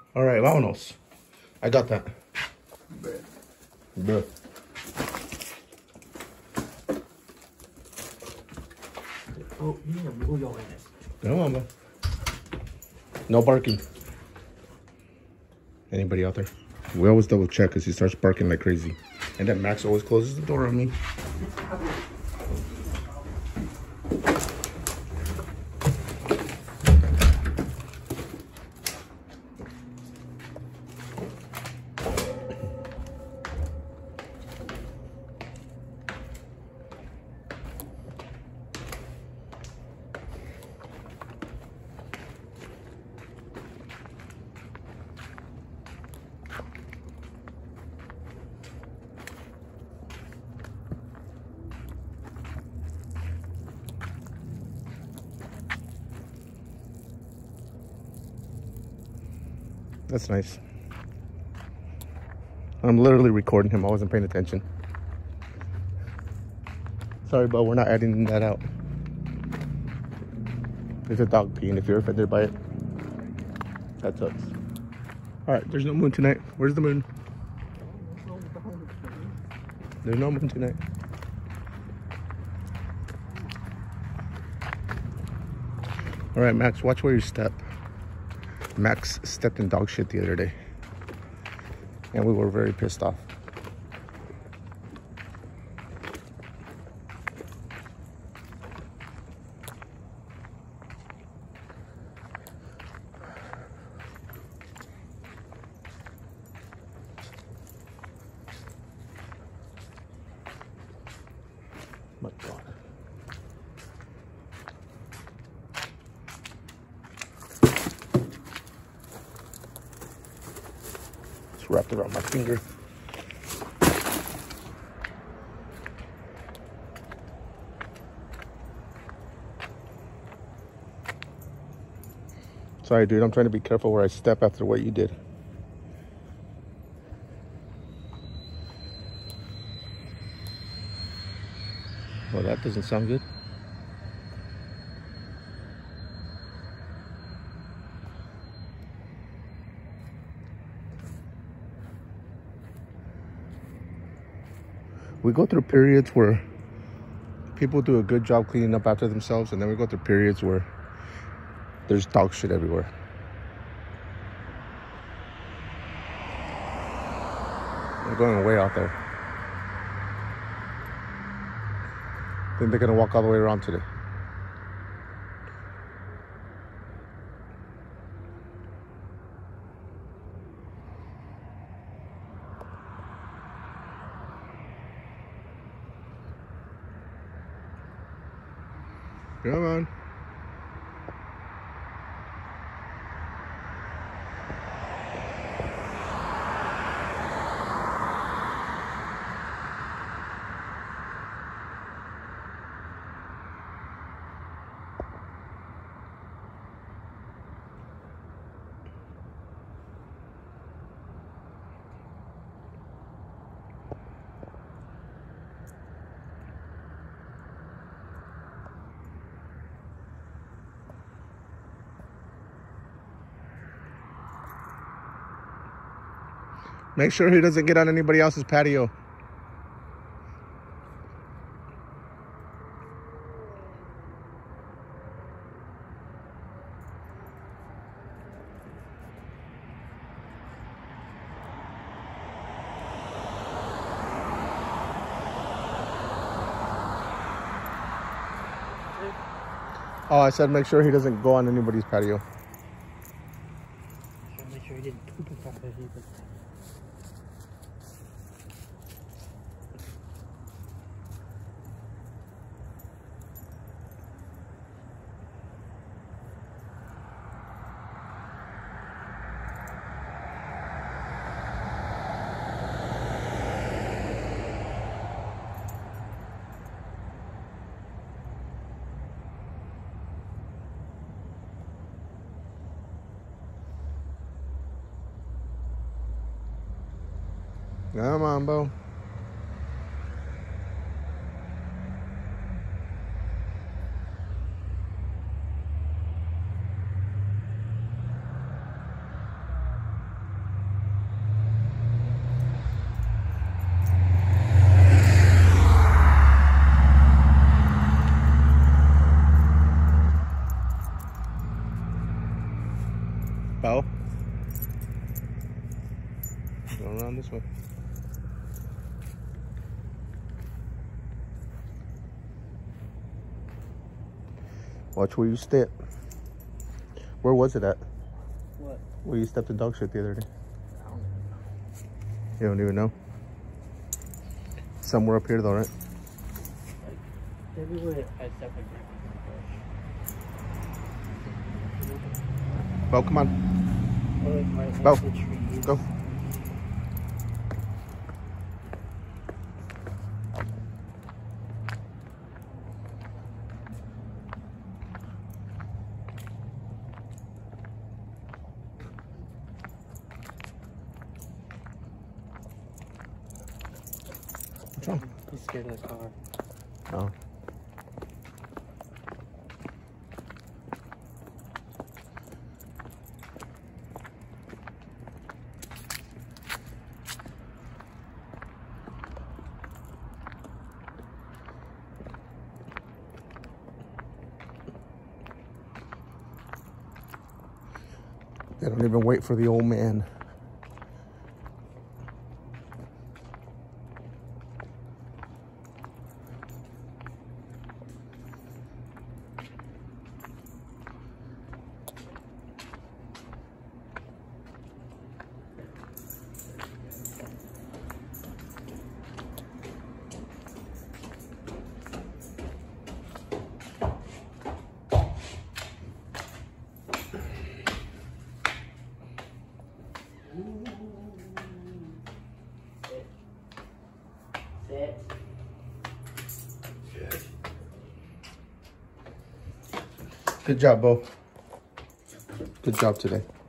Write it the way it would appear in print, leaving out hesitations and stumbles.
All right, vámonos. I got that. Bruh. Oh, Come on, bro. No barking. Anybody out there? We always double check because he starts barking like crazy. And then Max always closes the door on me. That's nice. I'm literally recording him. I wasn't paying attention. Sorry, but we're not editing that out. There's a dog peeing. If you're offended by it, that sucks. All right, there's no moon tonight. Where's the moon? There's no moon tonight. All right, Max, watch where you step. Max stepped in dog shit the other day, and we were very pissed off. My God. It's wrapped around my finger. Sorry, dude. I'm trying to be careful where I step after what you did. Well, that doesn't sound good. We go through periods where people do a good job cleaning up after themselves, and then we go through periods where there's dog shit everywhere. They're going way out there. I think they're gonna walk all the way around today. Come on. Make sure he doesn't get on anybody else's patio. Oh, I said make sure he doesn't go on anybody's patio. Make sure he didn't poop in front of it either. Come on, Bo. Bo? Going around this way. Watch where you step. Where was it at? What? Where you stepped in dog shit the other day? I don't even know. You don't even know? Somewhere up here though, right? Like, everywhere I step like that. Bo, come on. Or like right Bo, next to the trees. go. What's wrong? He's scared of the car. Oh. They don't even wait for the old man. Sit. Good job, Bo. Good job today.